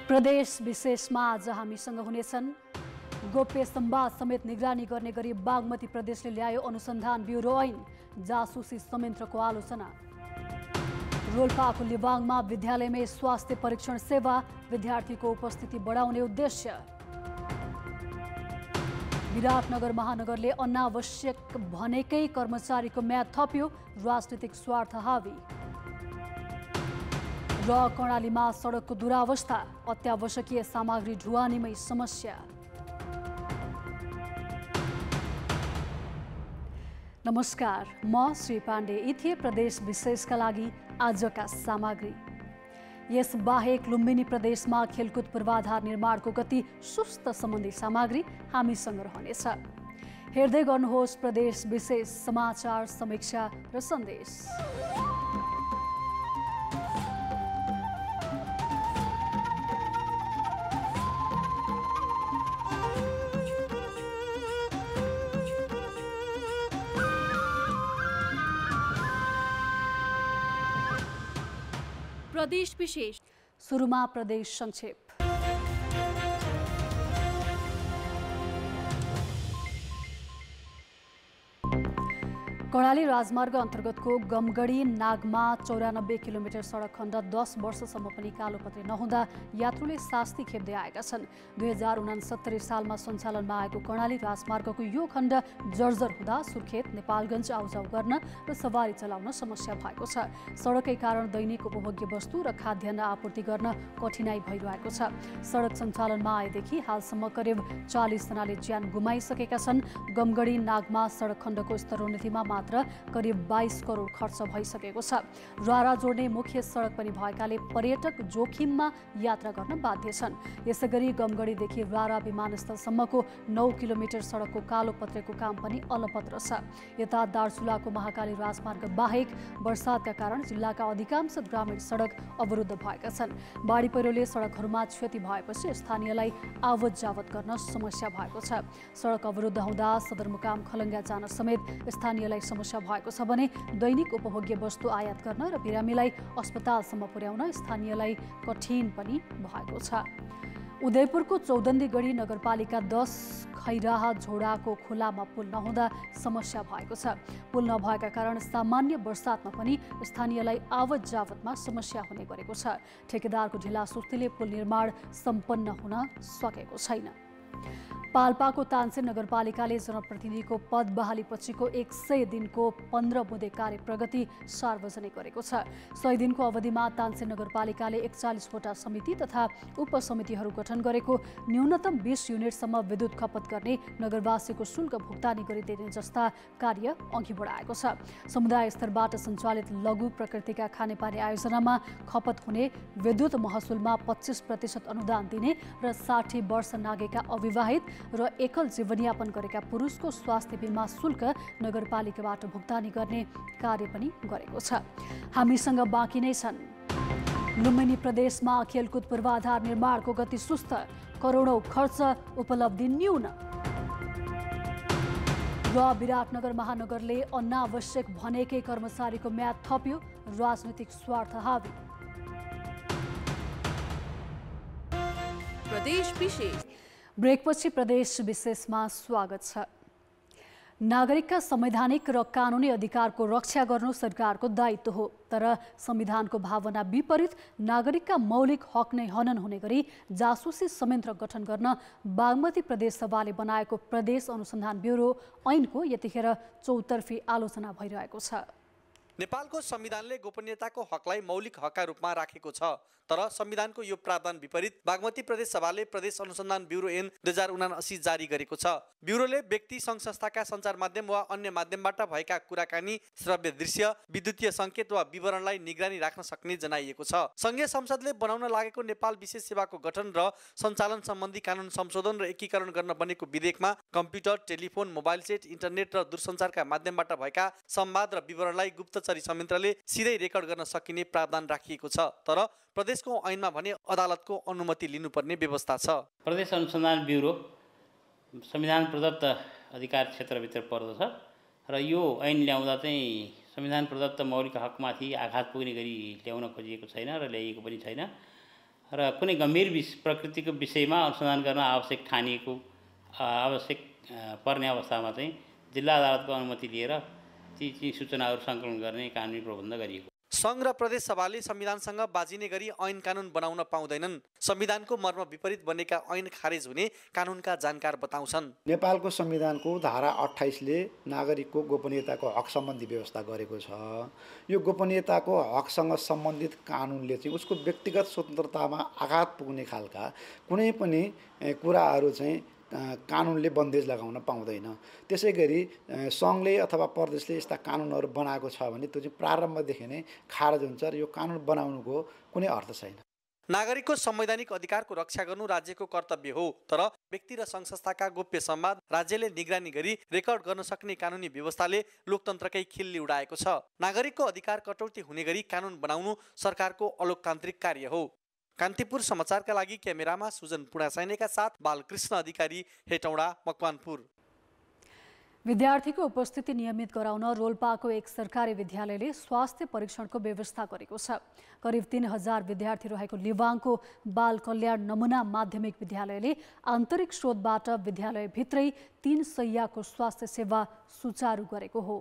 प्रदेश विशेषमा आज हामीसँग हुनेछन् गोप्य संवाद समेत निगरानी गर्ने गरी बागमती प्रदेशले ल्यायो अनुसन्धान ब्युरो ऐन, जासुसी संयन्त्रको आलोचना। रोल्पाको लिबाङमा विद्यालयमै स्वास्थ्य परीक्षण सेवा, विद्यार्थीको उपस्थिति बढाउने उद्देश्य। विराटनगर महानगरले अनावश्यक भनेकै कर्मचारीको म्याद थप्यो, राजनीतिक स्वार्थ हावी। र कर्णालीमा सडकको दुरावस्था, अत्यावश्यकीय सामग्री ढुवानीमै समस्या। नमस्कार, म श्री पाण्डे। यी थिए प्रदेश विशेषका लागि आजका सामग्री। यस बाहेक लुम्बिनी प्रदेशमा खेलकुद पूर्वाधार निर्माणको गति सुस्त सम्बन्धी सामग्री हामीसँग रहनेछ। हेर्दै गर्नुहोस् प्रदेश विशेष समाचार, समीक्षा र सन्देश। प्रदेश विशेष। सुरुमा प्रदेश संक्षेप। कर्णाली राजमार्ग अन्तर्गतको गमगढी नागमा 94 किलोमिटर सडक खण्ड 10 वर्षसम्म पनि कालोपत्रे नहुँदा यात्रुले शास्ति खेप्दै आएका छन्। 2069 सालमा सञ्चालनमा आएको कर्णाली राजमार्गको यो खण्ड जर्जर हुँदा सुर्खेत, नेपालगञ्ज आउजाउ गर्न र सवारी चलाउन समस्या भएको छ। सडकै कारण दैनिक उपभोग्य वस्तु र खाद्यान्न आपूर्ति गर्न कठिनाई भइरहेको छ। सडक सञ्चालनमा आएदेखि हालसम्म करिब 40 जनाले ज्यान गुमाइसकेका छन्। गमगढी नागमा सडक खण्डको स्तरोन्नतिमा करिब 22 करोड खर्च भइसकेको छ। र्वारा जोड्ने मुख्य सडक पनि भएकाले पर्यटक जोखिममा यात्रा गर्न बाध्य छन्। यसैगरी गमगढीदेखि र्वारा विमानस्थलसम्मको 9 किलोमिटर सडकको कालोपत्रेको काम पनि अलपत्र छ। यता दार्चुलाको महाकाली राजमार्ग बाहेक वर्षातका कारण जिल्लाका अधिकांश ग्रामीण सडक अवरुद्ध भएका छन्। बाढी पहिरोले सडकहरूमा क्षति भएपछि स्थानीयलाई आवत जावत गर्न समस्या भएको छ। सडक अवरुद्ध हुँदा सदरमुकाम खलङ्गा जान समेत स्थानीयलाई समस्या भएको छ भने दैनिक उपभोग्य वस्तु आयात गर्न र बिरामीलाई अस्पतालसम्म पुर्याउन स्थानीयलाई कठिन पनि भएको छ। उदयपुरको चौदण्डीगढी नगरपालिका 10 खैराहा झोडाको खोलामा पुल नहुँदा समस्या भएको छ। पुल नभएका कारण सामान्य वर्षातमा पनि स्थानीयलाई आवत जावतमा समस्या हुने गरेको छ। ठेकेदारको ढिलासुस्तीले पुल निर्माण सम्पन्न हुन सकेको छैन। पाल्पाको तानसेन नगरपालिकाले जनप्रतिनिधिको पद बहालीपछिको 100 दिनको 15 बुँदे कार्य प्रगति सार्वजनिक गरेको छ। 100 दिनको अवधिमा तानसेन नगरपालिकाले 41वटा समिति तथा उपसमितिहरू गठन गरेको, न्यूनतम 20 युनिटसम्म विद्युत खपत गर्ने, नगरवासीको शुल्क भुक्तानी गरिदिने जस्ता कार्य अघि बढाएको छ। समुदाय स्तरबाट सञ्चालित लघु प्रकृतिका खानेपानी आयोजनामा खपत हुने विद्युत महसुलमा 25% अनुदान दिने र 60 वर्ष नागेका अविवाहित र एकल जीवनयापन गरेका पुरुषको स्वास्थ्य बिमा शुल्क नगरपालिकाबाट भुक्तानी गर्ने कार्य पनि गरेको छ। हामीसँग बाँकी नै छन्। लुम्बिनी प्रदेशमा खेलकुद पूर्वाधार निर्माणको गति सुस्त, करोडौं खर्च, उपलब्धि न्यून। र विराटनगर महानगरले अनावश्यक भनेकै कर्मचारीको म्याद थप्यो, राजनीतिक स्वार्थ हावी। प्रदेश विशेष। ब्रेकपछि प्रदेश विशेषमा स्वागत छ। नागरिकका संवैधानिक र कानुनी अधिकारको रक्षा गर्नु सरकारको दायित्व हो, तर संविधानको भावना विपरीत नागरिकका मौलिक हक नै हनन हुने गरी जासुसी संयन्त्र गठन गर्न बागमती प्रदेश सभाले बनाएको प्रदेश अनुसन्धान ब्युरो ऐनको यतिखेर चौतर्फी आलोचना भइरहेको छ। नेपालको संविधानले गोपनीयताको हकलाई मौलिक हकका रूपमा राखेको छ, तर संविधानको यो प्रावधान विपरीत बागमती प्रदेश सभाले प्रदेश अनुसन्धान ब्युरो ऐन 2079 जारी गरेको छ। ब्युरोले व्यक्ति सङ्घ संस्थाका सञ्चार माध्यम वा अन्य माध्यमबाट भएका कुराकानी, श्रव्य दृश्य, विद्युतीय सङ्केत वा विवरणलाई निगरानी राख्न सक्ने जनाइएको छ। संघीय संसदले बनाउन लागेको नेपाल विशेष सेवाको गठन र सञ्चालन सम्बन्धी कानुन संशोधन र एकीकरण गर्न बनेको विधेयकमा computer, telephone, mobile set, internet र दूरसञ्चारका माध्यमबाट भएका संवाद र विवरणलाई गुप्तचरी संयन्त्रले सिधै रेकर्ड गर्न सकिने प्रावधान राखिएको छ, तर प्रदेशको ऐनमा भने अदालतको अनुमति लिनुपर्ने व्यवस्था छ। प्रदेश अनुसन्धान ब्युरो संविधान प्रदत्त अधिकार क्षेत्रभित्र पर्दछ र यो ऐन ल्याउँदा चाहिँ संविधान प्रदत्त मौलिक हकमाथि आघात पुग्ने गरी ल्याउन खोजिएको छैन र ल्याइएको पनि छैन। र कुनै गम्भीर प्रकृतिको विषयमा अनुसन्धान गर्न आवश्यक ठानिएको आवश्यक पर्ने अवस्थामा चाहिँ जिल्ला अदालतको अनुमति लिएर ती सूचनाहरू सङ्कलन गर्ने कानुनी प्रबन्ध गरिएको। सङ्घ र प्रदेश सभाले संविधानसँग बाजिने गरी ऐन कानुन बनाउन पाउँदैनन्। संविधानको मर्म विपरीत बनेका ऐन खारेज हुने कानुनका जानकार बताउँछन्। नेपालको संविधानको धारा 28ले नागरिकको गोपनीयताको हक सम्बन्धी व्यवस्था गरेको छ। यो गोपनीयताको हकसँग सम्बन्धित कानुनले चाहिँ उसको व्यक्तिगत स्वतन्त्रतामा आघात पुग्ने खालका कुनै पनि कुराहरू चाहिँ कानुनले बन्देज लगाउन पाउँदैन। त्यसै गरी सङ्घले अथवा प्रदेशले यस्ता कानुनहरू बनाएको छ भने त्यो चाहिँ प्रारम्भदेखि नै खारेज हुन्छ र यो कानुन बनाउनुको कुनै अर्थ छैन। नागरिकको संवैधानिक अधिकारको रक्षा गर्नु राज्यको कर्तव्य हो, तर व्यक्ति र सङ्घ संस्थाका गोप्य संवाद राज्यले निगरानी गरी रेकर्ड गर्न सक्ने कानुनी व्यवस्थाले लोकतन्त्रकै खिल्ली उडाएको छ। नागरिकको अधिकार कटौती हुने गरी कानुन बनाउनु सरकारको अलोकतान्त्रिक कार्य हो। कान्तिपुर समाचारका लागि क्यामेरामा सुजन पुणासैनेका साथ बालकृष्ण अधिकारी, हेटौँडा, मकवानपुर। विद्यार्थीको उपस्थिति नियमित गराउन रोल्पाको एक सरकारी विद्यालयले स्वास्थ्य परीक्षणको व्यवस्था गरेको छ। करिब 3000 विद्यार्थी रहेको लिवाङको बाल कल्याण नमुना माध्यमिक विद्यालयले आन्तरिक स्रोतबाट विद्यालयभित्रै 3 शैय्याको स्वास्थ्य सेवा सुचारू गरेको हो।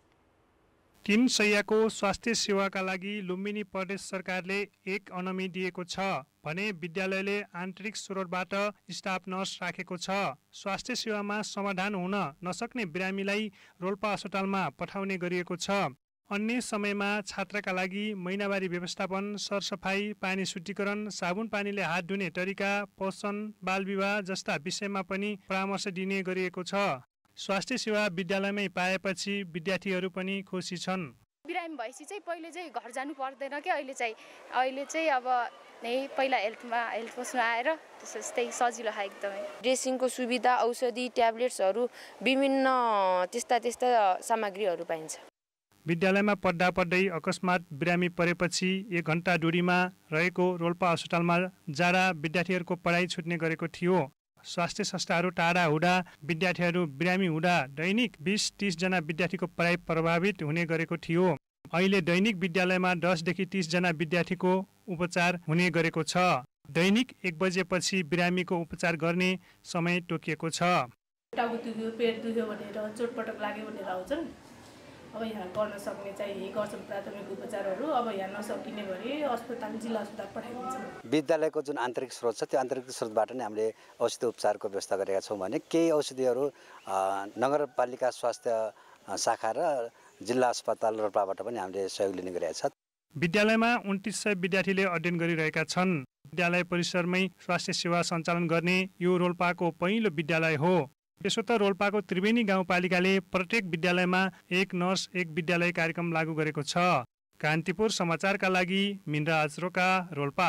3 शैय्याको स्वास्थ्य सेवाका लागि लुम्बिनी प्रदेश सरकारले 1 अनुमति दिएको छ भने विद्यालयले आन्तरिक स्रोतबाट स्टाफ नर्स राखेको छ। स्वास्थ्य सेवामा समाधान हुन नसक्ने बिरामीलाई रोल्पा अस्पतालमा पठाउने गरिएको छ। अन्य समयमा छात्रका लागि महिनावारी व्यवस्थापन, सरसफाई, पानी शुद्धिकरण, साबुन पानीले हात धुने तरिका, पोषण, बालविवाह जस्ता विषयमा पनि परामर्श दिने गरिएको छ। स्वास्थ्य सेवा विद्यालयमै पाएपछि विद्यार्थीहरू पनि खुसी छन्। बिरामी भएपछि चाहिँ पहिले चाहिँ घर जानु पर्दैन कि अहिले चाहिँ अब पहिला हेल्थ पोस्टमा आएर त्यस्तै सजिलो छ एकदमै। ड्रेसिङको सुविधा, औषधि, ट्याब्लेट्सहरू, विभिन्न त्यस्ता सामग्रीहरू पाइन्छ। विद्यालयमा पढ्दै अकस्मात बिरामी परेपछि 1 घण्टा दूरीमा रहेको रोल्पा अस्पतालमा जाँदा विद्यार्थीहरूको पढाइ छुट्ने गरेको थियो। स्वास्थ्य संस्थाहरू टाढा हुँदा विद्यार्थीहरू बिरामी हुँदा दैनिक 20-30 जना विद्यार्थीको पढाइ प्रभावित हुने गरेको थियो। अहिले दैनिक विद्यालयमा 10 देखि 30 जना विद्यार्थीको उपचार हुने गरेको छ। दैनिक 1 बजेपछि बिरामीको उपचार गर्ने समय तोकिएको छ। टाउको दुख्यो, पेट दुख्यो भनेर, चोटपटक लाग्यो भनेर आउँछन्। अब यहाँ गर्न सक्ने चाहिँ गर्छन् प्राथमिक उपचारहरू। अब यहाँ नसकिने भए अस्पताल, जिल्ला अस्पताल पठाइदिन्छौँ। विद्यालयको जुन आन्तरिक स्रोत छ त्यो आन्तरिक स्रोतबाट नै हामीले औषधि उपचारको व्यवस्था गरेका छौँ भने केही औषधिहरू नगरपालिका स्वास्थ्य शाखा र जिल्ला अस्पताल रोल्पाबाट पनि हामीले सहयोग लिने गरेका छ। विद्यालयमा 2900 विद्यार्थीले अध्ययन गरिरहेका छन्। विद्यालय परिसरमै स्वास्थ्य सेवा सञ्चालन गर्ने यो रोल्पाको पहिलो विद्यालय हो। यसो त रोल्पाको त्रिवेणी गाउँपालिकाले प्रत्येक विद्यालयमा 1 नर्स 1 विद्यालय कार्यक्रम लागू गरेको छ। कान्तिपुर समाचारका लागि मिनराज रोका, रोल्पा।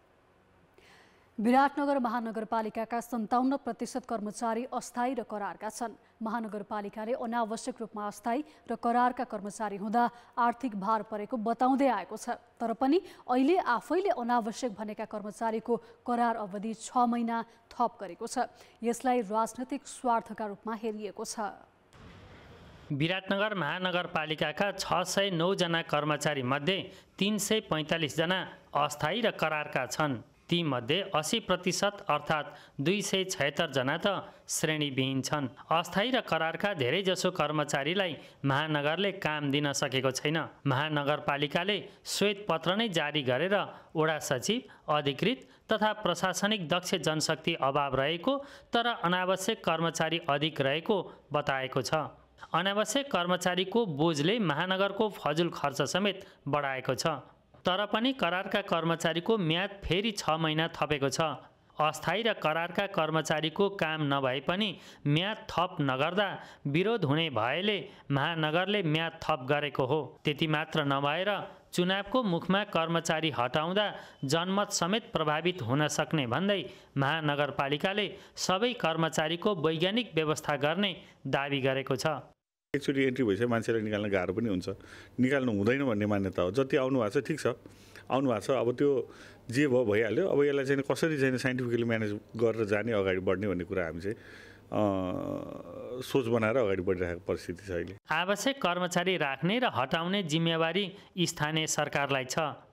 विराटनगर महानगरपालिकाका 57% कर्मचारी अस्थायी र करारका छन्। महानगरपालिकाले अनावश्यक रूपमा अस्थायी र करारका कर्मचारी हुँदा आर्थिक भार परेको बताउँदै आएको छ। तर पनि अहिले आफैले अनावश्यक भनेका कर्मचारीको करार अवधि 6 महिना थप गरेको छ। यसलाई राजनैतिक स्वार्थका रूपमा हेरिएको छ। विराटनगर महानगरपालिकाका 609 जना कर्मचारी मध्ये 345 जना अस्थायी र करारका छन्। तीमध्ये 80% अर्थात् 276 जना त श्रेणीविहीन छन्। अस्थायी र करारका धेरैजसो कर्मचारीलाई महानगरले काम दिन सकेको छैन। महानगरपालिकाले श्वेत पत्र नै जारी गरेर वडा सचिव, अधिकृत तथा प्रशासनिक दक्ष जनशक्ति अभाव रहेको तर अनावश्यक कर्मचारी अधिक रहेको बताएको छ। अनावश्यक कर्मचारीको बोझले महानगरको फजुल खर्च समेत बढाएको छ। तर पनि करारका कर्मचारीको म्याद फेरि 6 महिना थपेको छ। अस्थायी र करारका कर्मचारीको काम नभए पनि म्याद थप नगर्दा विरोध हुने भएले महानगरले म्याद थप गरेको हो। त्यति मात्र नभएर चुनावको मुखमा कर्मचारी हटाउँदा जनमत समेत प्रभावित हुन सक्ने भन्दै महानगरपालिकाले सबै कर्मचारीको वैज्ञानिक व्यवस्था गर्ने दाबी गरेको छ। एकचोटि एन्ट्री भइसक्यो मान्छेलाई निकाल्न गाह्रो पनि हुन्छ, निकाल्नु हुँदैन भन्ने मान्यता हो। जति आउनु भएको छ ठिक छ, आउनु भएको छ, अब त्यो जे भयो भइहाल्यो। अब यसलाई चाहिँ कसरी चाहिँ साइन्टिफिकली म्यानेज गरेर जाने, अगाडि बढ्ने भन्ने कुरा हामी चाहिँ सोच बनाएर अगाडि बढिरहेको परिस्थिति छ अहिले। आवश्यक कर्मचारी राख्ने र हटाउने जिम्मेवारी स्थानीय सरकारलाई छ।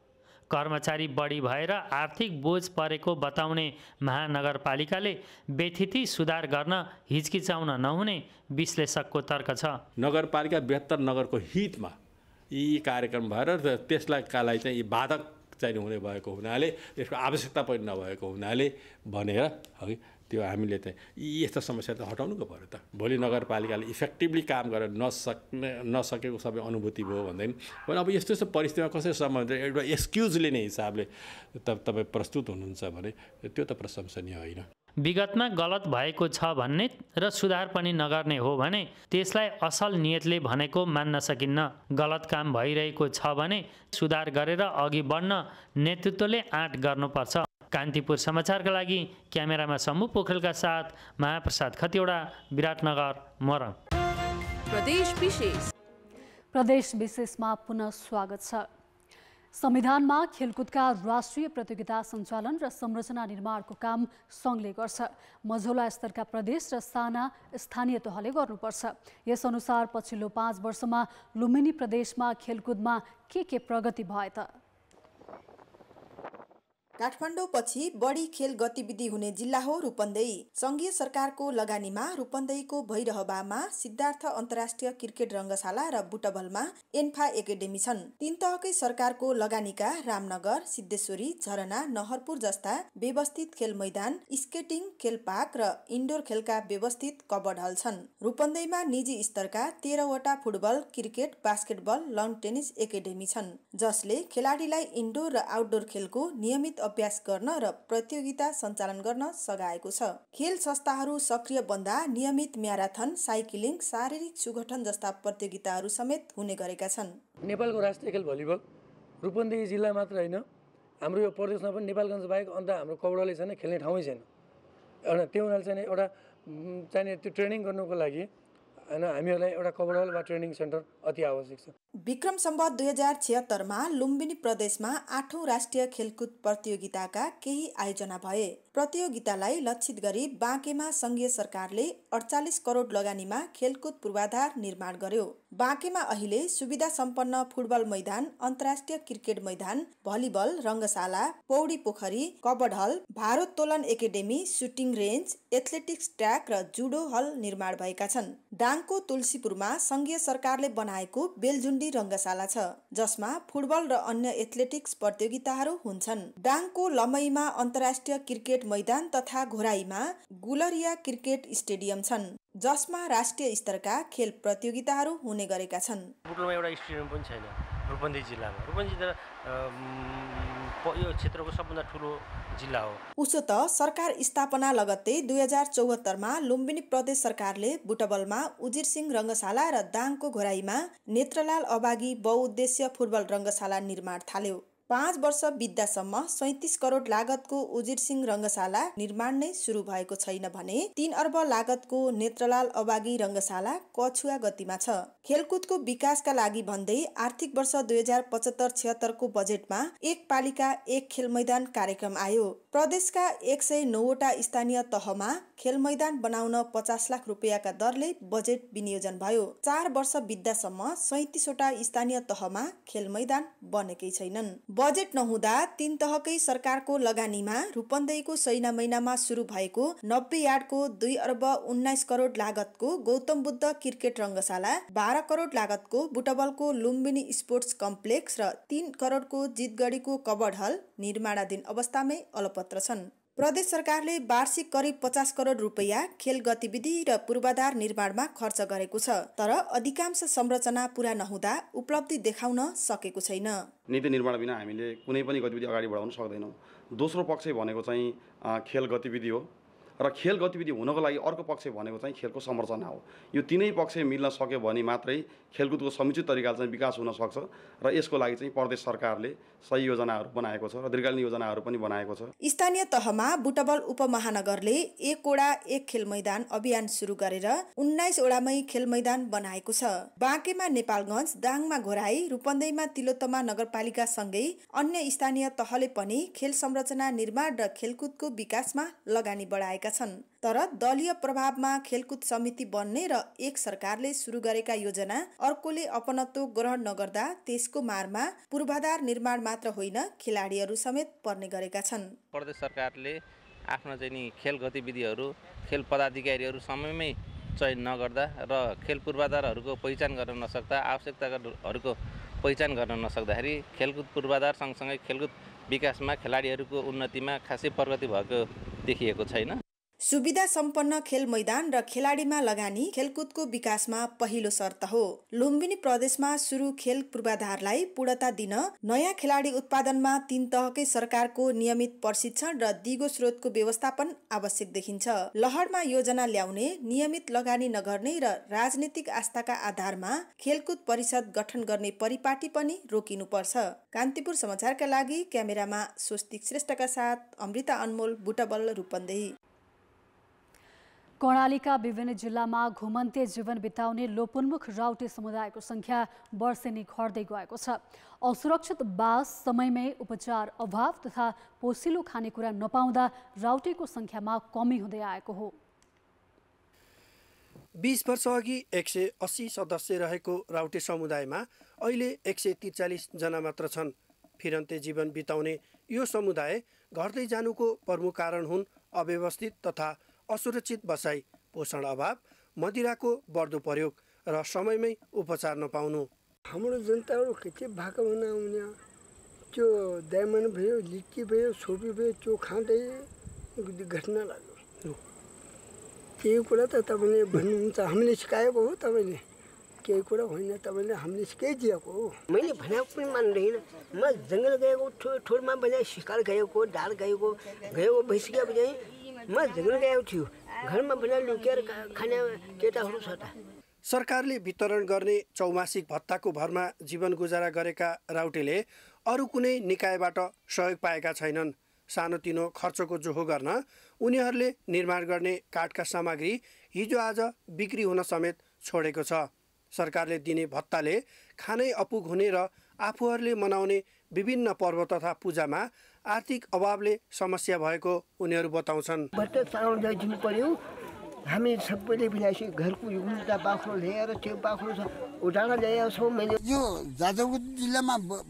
कर्मचारी बढी भएर आर्थिक बोझ परेको बताउने महानगरपालिकाले व्यथिति सुधार गर्न हिचकिचाउन नहुने विश्लेषकको तर्क छ। नगरपालिका बृहत्तर नगरको हितमा यी कार्यक्रम भएर त्यसलाई चाहिँ बाधक चाहिँ हुने भएको हुनाले, त्यसको आवश्यकता पनि नभएको हुनाले भनेर है त्यो हामीले चाहिँ यस्ता समस्या त हटाउनुको पऱ्यो त। भोलि नगरपालिकाले इफेक्टिभली काम गरेर नसकेको सबै अनुभूति भयो भन्दैन भने अब यस्तो यस्तो परिस्थितिमा कसरी सम्बन्ध एउटा एक्सक्युज लिने हिसाबले तपाईँ प्रस्तुत हुनुहुन्छ भने त्यो त प्रशंसनीय होइन। विगतमा गलत भएको छ भन्ने र सुधार पनि नगर्ने हो भने त्यसलाई असल नियतले भनेको मान्न सकिन्न। गलत काम भइरहेको छ भने सुधार गरेर अघि बढ्न नेतृत्वले आँट गर्नुपर्छ। कान्तिपुर समाचारका लागि क्यामेरामा सम्मु पोखरेलका साथ महाप्रसाद खतिवडा, विराटनगर, मोरङ। प्रदेश विशेषमा पुनः स्वागत छ। संविधानमा खेलकुदका राष्ट्रिय प्रतियोगिता सञ्चालन र संरचना निर्माणको काम सङ्घले गर्छ। मझौला स्तरका प्रदेश र साना स्थानीय तहले गर्नुपर्छ। यसअनुसार पछिल्लो 5 वर्षमा लुम्बिनी प्रदेशमा खेलकुदमा के प्रगति भए त? काठमाडौँ पछि बढी खेल गतिविधि हुने जिल्ला हो रूपन्देही। संघीय सरकारको लगानीमा रूपन्देहीको भैरहवामा सिद्धार्थ अन्तर्राष्ट्रिय क्रिकेट रङ्गशाला र बुटबलमा एन्फा एकाडेमी छन्। 3 तहकै सरकारको लगानीका रामनगर, सिद्धेश्वरी, झरना, नहरपुर जस्ता व्यवस्थित खेल मैदान, स्केटिङ खेल पार्क र इन्डोर खेलका व्यवस्थित कबड हल छन्। रूपन्देहीमा निजी स्तरका 13 वटा football, cricket, basketball, lawn tennis academy छन्, जसले खेलाडीलाई इन्डोर र आउटडोर खेलको नियमित अभ्यास गर्न र प्रतियोगिता सञ्चालन गर्न सघाएको छ। खेल संस्थाहरू सक्रिय बन्दा नियमित म्याराथन, साइक्लिङ, शारीरिक सुगठन जस्ता प्रतियोगिताहरू समेत हुने गरेका छन्। नेपालको राष्ट्रिय खेल भलिबल रूपन्देही जिल्ला मात्र होइन, हाम्रो यो प्रदेशमा पनि नेपालगञ्ज बाहेक अन्त हाम्रो कौडाले छैन, खेल्ने ठाउँै छैन। त्यो हुनाले चाहिँ एउटा चाहिने त्यो ट्रेनिङ गर्नुको लागि हैन हामीहरूलाई एउटा कबड वा ट्रेनिङ सेन्टर अति आवश्यक छ। विक्रम सम्वत 2076 लुम्बिनी प्रदेशमा 8औं राष्ट्रिय खेलकुद प्रतियोगिताका केही आयोजना भए। प्रतियोगितालाई लक्षित गरी बाँकेमा संघीय सरकारले 48 करोड लगानीमा खेलकुद पूर्वाधार निर्माण गर्यो। बाँकेमा अहिले सुविधा सम्पन्न फुटबल मैदान, अन्तर्राष्ट्रिय क्रिकेट मैदान, भलिबल रङ्गशाला, पौडी पोखरी, कबड हल, भारोत्तोलन academy, shooting range, athletics track र जुडो हल निर्माण भएका छन्। दाङको तुलसीपुरमा संघीय सरकारले बनाएको बेलजुण्डी रङ्गशाला छ, जसमा फुटबल र अन्य एथलेटिक्स प्रतियोगिताहरू हुन्छन्। दाङको लमईमा अन्तर्राष्ट्रिय क्रिकेट मैदान तथा घोराईमा गुलरिया क्रिकेट स्टेडियम छन्, जसमा राष्ट्रिय स्तरका खेल प्रतियोगिताहरू हुने गरेका छन्। बुटोलमा एउटा स्टेडियम पनि छैन रूपन्देही जिल्लामा। रूपन्देही जिल्ला यो क्षेत्रको सबभन्दा ठुलो जिल्ला हो। उसो त सरकार स्थापना लगत्तै 2074 लुम्बिनी प्रदेश सरकारले बुटबलमा उजिर सिंह रङ्गशाला र दाङको घोराईमा नेत्रलाल अभागी बहुउद्देश्य फुटबल रङ्गशाला निर्माण थाल्यो। 5 वर्ष बित्दासम्म 37 करोड लागतको उजिर सिंह रङ्गशाला निर्माण नै सुरु भएको छैन भने 3 अर्ब लागतको नेत्रलाल अभागी रङ्गशाला कछुवा गतिमा छ। खेलकुदको विकासका लागि भन्दै आर्थिक वर्ष 2075-76 को बजेटमा एक पालिका एक खेल मैदान कार्यक्रम आयो। प्रदेशका 109 वटा स्थानीय तहमा खेल मैदान बनाउन 50 लाख रुपियाँका दरले बजेट विनियोजन भयो। 4 वर्ष बित्दासम्म 37 वटा स्थानीय तहमा खेल मैदान बनेकै छैनन्। बजेट नहुँदा 3 तहकै सरकारको लगानीमा रूपन्देहीको सैना महिनामा सुरु भएको 90 यार्डको 2 अर्ब 19 करोड लागतको गौतम बुद्ध क्रिकेट रङ्गशाला, 12 करोड लागतको बुटबलको लुम्बिनी स्पोर्ट्स कम्प्लेक्स र 3 करोडको जितगढीको कबड हल निर्माणाधीन अवस्थामै अलपत्र छन्। प्रदेश सरकारले वार्षिक करिब 50 करोड रुपैयाँ खेल गतिविधि र पूर्वाधार निर्माणमा खर्च गरेको छ, तर अधिकांश संरचना पूरा नहुँदा उपलब्धि देखाउन सकेको छैन। नीति निर्माण बिना हामीले कुनै पनि गतिविधि अगाडि बढाउन सक्दैनौँ। दोस्रो पक्ष भनेको चाहिँ खेल गतिविधि हो र खेल गतिविधि हुनको लागि अर्को पक्ष भनेको चाहिँ खेलको संरचना हो। यो तीनै पक्ष मिल्न सक्यो भने मात्रै खेलकुदको समुचित तरिकाले चाहिँ विकास हुन सक्छ र यसको लागि चाहिँ प्रदेश सरकारले सही योजनाहरू बनाएको छ र दीर्घकालीन योजनाहरू पनि बनाएको छ। स्थानीय तहमा बुटबल उपमहानगरले 1 वडा 1 खेल मैदान अभियान सुरु गरेर 19 वडामै खेल मैदान बनाएको छ। बाँकेमा नेपालगञ्ज, दाङमा घोराई, रूपन्देहीमा तिलोत्तमा नगरपालिका सँगै अन्य स्थानीय तहले पनि खेल संरचना निर्माण र खेलकुदको विकासमा लगानी बढाएका बताएका छन्। तर दलीय प्रभावमा खेलकुद समिति बन्ने र एक सरकारले सुरु गरेका योजना अर्कोले अपनत्व ग्रहण नगर्दा त्यसको मारमा पूर्वाधार निर्माण मात्र होइन खेलाडीहरू समेत पर्ने गरेका छन्। प्रदेश सरकारले आफ्नो चाहिँ नि खेल गतिविधिहरू खेल पदाधिकारीहरू समयमै चयन नगर्दा र खेल पूर्वाधारहरूको पहिचान गर्न नसक्दा आवश्यकताहरूको पहिचान गर्न नसक्दाखेरि खेलकुद पूर्वाधार सँगसँगै खेलकुद विकासमा खेलाडीहरूको उन्नतिमा खासै प्रगति भएको देखिएको छैन। सुविधा सम्पन्न खेल मैदान र खेलाडीमा लगानी खेलकुदको विकासमा पहिलो शर्त हो। लुम्बिनी प्रदेशमा सुरु खेल पूर्वाधारलाई पूर्णता दिन नयाँ खेलाडी उत्पादनमा 3 तहकै सरकारको नियमित प्रशिक्षण र दिगो स्रोतको व्यवस्थापन आवश्यक देखिन्छ। लहरमा योजना ल्याउने, नियमित लगानी नगर्ने र राजनीतिक आस्थाका आधारमा खेलकुद परिषद गठन गर्ने परिपाटी पनि रोकिनुपर्छ। कान्तिपुर समाचारका लागि क्यामेरामा स्वस्तिक श्रेष्ठका साथ अमृता अनमोल, बुटबल, रूपन्देही। कर्णालीका विभिन्न जिल्लामा घुमन्ते जीवन बिताउने लोपोन्मुख राउटे समुदायको संख्या वर्षेनी घट्दै गएको छ। असुरक्षित बास, समयमै उपचार अभाव तथा पोसिलो खानेकुरा नपाउँदा राउटेको संख्यामा कमी हुँदै आएको हो। 20 वर्ष अघि 180 सदस्य रहेको राउटे समुदायमा अहिले 143 जना मात्र छन्। फिरन्ते जीवन बिताउने यो समुदाय घट्दै जानुको प्रमुख कारण हुन् अव्यवस्थित तथा असुरक्षित बसाई, पोषण अभाव, मदिराको बढ्दो प्रयोग र समयमै उपचार नपाउनु। हाम्रो जनताहरू के भाका बनाउने त्यो डायमन्ड भयो, लिच्ची भयो, छोपी भयो, त्यो खाँदै घटना लाग्यो। केही कुरा त तपाईँले भन्नुहुन्छ, हामीले सिकाएको हो, तपाईँले केही कुरा होइन, तपाईँले हामीले सिकाइदिएको हो। मैले भनेको पनि मान्दैन। म जङ्गल गएको, ठोरमा भने शिकार गएको, ढाड गएको भइसकेपछि म जङ्गल गएको थियो। घरमा भने लुकेर खाने केटाहरू छ त। सरकारले वितरण गर्ने चौमासिक भत्ताको भरमा जीवन गुजारा गरेका राउटेले अरू कुनै निकायबाट सहयोग पाएका छैनन्। सानोतिनो खर्चको जोहो गर्न उनीहरूले निर्माण गर्ने काठका सामग्री हिजो आज बिक्री हुन समेत छोडेको छ। सरकारले दिने भत्ताले खानै अपुग हुने र आफूहरूले मनाउने विभिन्न पर्व तथा पूजामा आर्थिक अभावले समस्या भएको उनीहरू बताउँछन्। भत्ता चाउल दिनु पर्यो, हामी सबैले बिनासी घरको एउटा बाख्रो ल्याएर त्यो बाख्रो उठाएर ल्याएको छौँ। मैले यो जाजरकोट जिल्लामा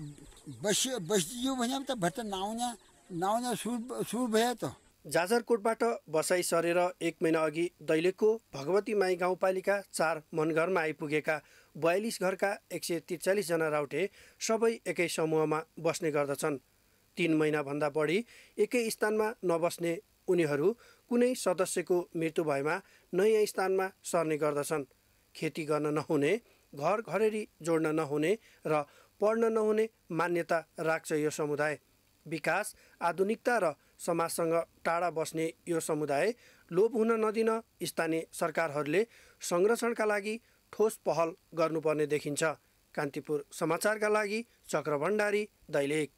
बस्दियो भने त भत्ता नआउने सुरु भयो त। जाजरकोटबाट बसाई सरेर 1 महिना अघि दैलेखको भगवती माई गाउँपालिका 4 मनघरमा आइपुगेका 42 घरका 143 जना राउटे सबै एकै समूहमा बस्ने गर्दछन्। 3 महिनाभन्दा बढी एकै स्थानमा नबस्ने उनीहरू कुनै सदस्यको मृत्यु भएमा नयाँ स्थानमा सर्ने गर्दछन्। खेती गर्न नहुने, घर घरेरी जोड्न नहुने र पढ्न नहुने मान्यता राख्छ यो समुदाय। विकास, आधुनिकता र समाजसँग टाढा बस्ने यो समुदाय लोप हुन नदिन स्थानीय सरकारहरूले संरक्षणका लागि ठोस पहल गर्नुपर्ने देखिन्छ। कान्तिपुर समाचारका लागि चक्र भण्डारी, दैलेख।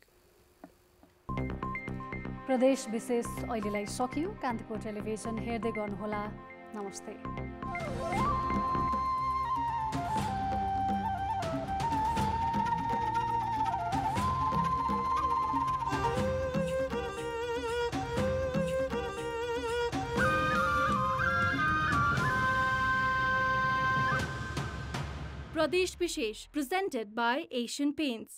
प्रदेश विशेष अहिलेलाई सकियो। कान्तिपुर टेलिभिजन हेर्दै गर्नुहोला। नमस्ते। Pradesh Vishesh, presented by Asian Paints.